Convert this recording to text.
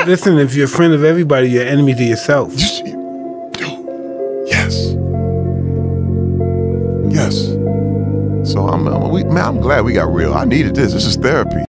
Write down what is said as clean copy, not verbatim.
Listen, if you're a friend of everybody, you're enemy to yourself. Yes. Yes. So I'm glad we got real. I needed this. This is therapy.